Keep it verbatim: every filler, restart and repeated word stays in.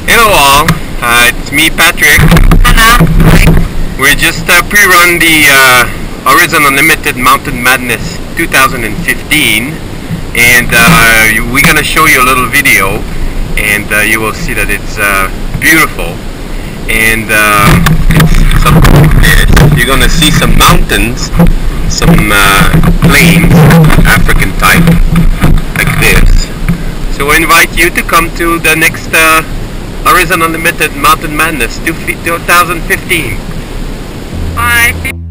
Hello all, uh, it's me Patrick. Hannah. We just uh, pre-run the uh, Horizon Unlimited Mountain Madness two thousand fifteen, and uh, we're gonna show you a little video, and uh, you will see that it's uh, beautiful, and uh, it's something like this. You're gonna see some mountains, some uh, plains, African type, like this. So we invite you to come to the next uh, Horizon Unlimited Mountain Madness two thousand fifteen. Bye.